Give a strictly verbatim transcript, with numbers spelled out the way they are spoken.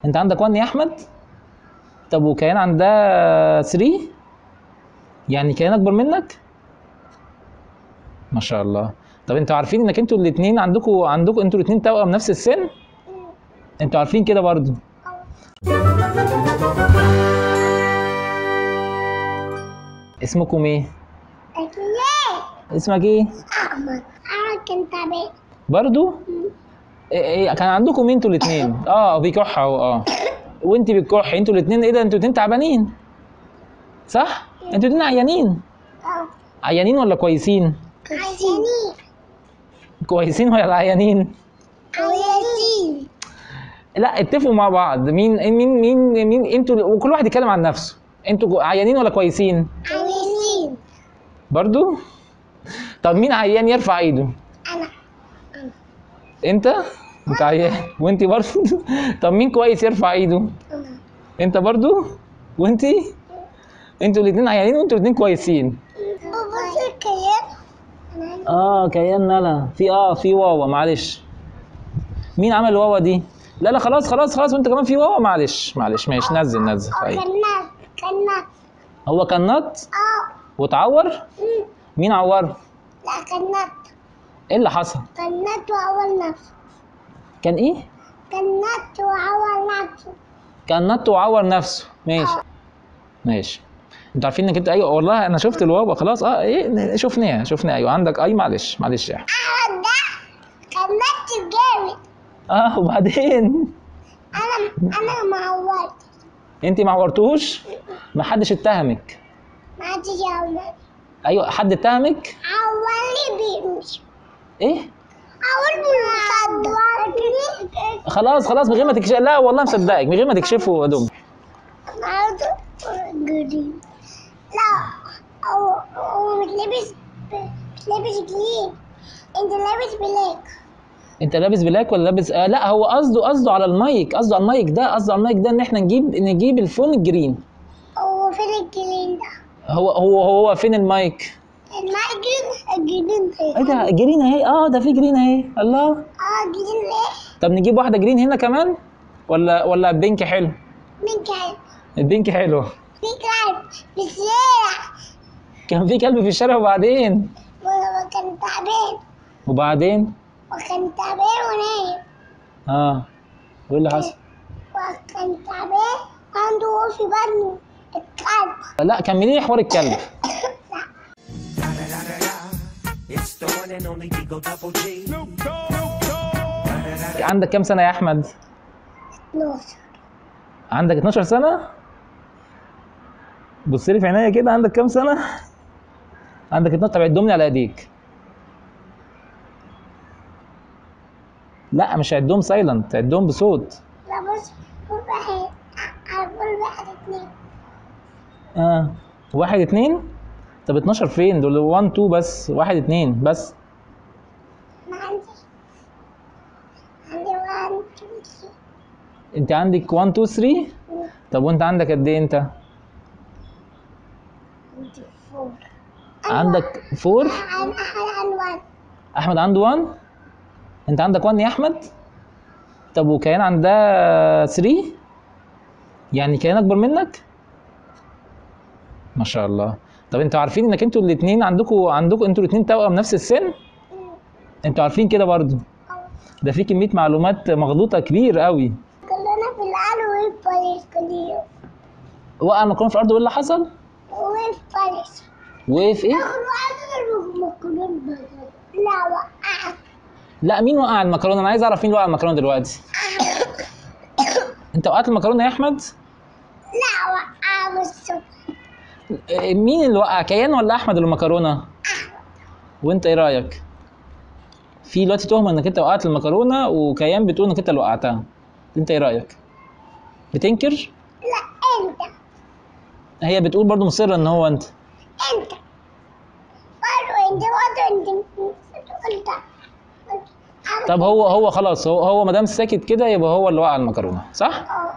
انت عندك واحد يا احمد؟ طب وكيان عندها تلاتة؟ يعني كيان اكبر منك؟ ما شاء الله. طب انتوا عارفين انك انتوا الاثنين عندكم عندكم انتوا الاثنين توأم نفس السن؟ انتوا عارفين كده برضو؟ اسمكم ايه؟ اسمك ايه؟ احمد. انا كنت تعبان برضو؟ ايه ايه كان عندكم مين انتوا الاثنين؟ اه بيكح اهو. اه وانت بتكحي انتوا الاثنين. ايه ده انتوا الاثنين تعبانين صح؟ انتوا الاثنين عيانين. اه عيانين ولا كويسين؟ عيانين. كويسين ولا عيانين؟ عيانين. لا اتفقوا مع بعض. مين مين مين مين انتوا؟ وكل واحد يتكلم عن نفسه. انتوا عيانين ولا كويسين؟ عيانين. برضو؟ طب مين عيان يرفع ايده؟ انا. انت؟ انت عيان وانت برضو؟ طب مين كويس يرفع ايده؟ انا. انت برضو؟ وانت؟ انتوا الاثنين عيانين وانتوا الاثنين كويسين. بص الكيان. اه كيان نلا في اه في واوا معلش. مين عمل الواوا دي؟ لا لا خلاص خلاص خلاص وانت كمان في واوا. معلش معلش ماشي نزل نزل. اه طيب كنات كنات. هو كان نط اه. واتعور؟ مم. مين عوره؟ لا كنات. ايه اللي حصل؟ كنات وعور نفسه. كان ايه؟ كنات وعور نفسه. كان نط وعور نفسه. ماشي ماشي. انتوا عارفين انك انت ايوه والله انا شفت الواوا خلاص. اه ايه شفناها شفناها ايوه عندك. اي معلش معلش يا احمد. احمد ده كنات جامد. اه وبعدين؟ انا انا ما عورت. انت ما عورتوش؟ ما حدش اتهمك. ما عادش يعمل. ايوه حد اتهمك؟ عورني بيمشي. ايه؟ عور بالمصدق. خلاص خلاص من غير ما تكشف. لا والله مصدقك من غير ما تكشفوا هدوم. عاوز جرين. لا هو هو مش لابس مش لابس جرين. انت لابس بلاك. انت لابس بلاك ولا لابس آه لا هو قصده قصده على المايك. قصده على المايك ده. قصده على المايك ده ان احنا نجيب نجيب الفون الجرين. هو فين الجرين ده؟ هو هو هو فين المايك؟ الماء جرين. الجرين ده ايه ده جرين اهي. اه ده في جرين اهي. الله. اه جرين ليه؟ طب نجيب واحده جرين هنا كمان ولا ولا بينك حلو؟ مين كان؟ البينك حلو. في كلب في الشارع. كان في كلب في الشارع وبعدين؟ وكان تعبان. وبعدين؟ وكان تعبان ونايم. اه وايه اللي حصل؟ وكان تعبان عنده وقف في بطنه الكلب. لا كملي لي حوار الكلب. عندك كام سنه يا احمد؟ اتناشر. عندك اتناشر سنه؟ بص لي في عينيا كده. عندك كام سنه؟ عندك اتناشر. طب عدهم لي على ايديك. لا مش عدهم سايلنت. عدهم بصوت. لا بص قول واحد. قول واحد اتنين. اه واحد اتنين. طب اتناشر فين؟ دول واحد اتنين بس. واحد اتنين بس. انا عندي عندي واحد اتنين تلاتة. انت عندك واحد اتنين تلاتة. طب وانت عندك قد ايه انت؟ عندي فور. عندك فور؟ انا احد واحد. احمد عنده واحد. انت عندك واحد يا احمد؟ طب وكيان عندها تلاتة؟ يعني كيان اكبر منك؟ ما شاء الله. طب انتوا عارفين انك انتوا الاثنين عندكم عندكم انتوا الاثنين توأم نفس السن؟ انتوا عارفين كده برضو؟ ده في كمية معلومات مغلوطة كبير قوي. كلنا في العالم وقف باريس كل يوم. وقع المكرونة في الارض وايه اللي حصل؟ وقف باريس. وقف ايه؟ اخر واحد المكرونة. لا وقعت. لا مين وقع المكرونة؟ انا عايز اعرف مين وقع المكرونة دلوقتي. انت وقعت المكرونة يا احمد؟ لا وقع بالصبح. مين اللي وقع؟ كيان ولا احمد اللي المكرونة؟ وانت ايه رايك؟ في دلوقتي تهمه انك انت وقعت المكرونه وكيان بتقول انك انت اللي وقعتها. انت ايه رايك؟ بتنكر؟ لا انت. هي بتقول برضو مصره ان هو انت. انت برضه انت برضه انت قلت. طب هو هو خلاص هو هو ما دام ساكت كده يبقى هو اللي وقع المكرونه صح؟ اه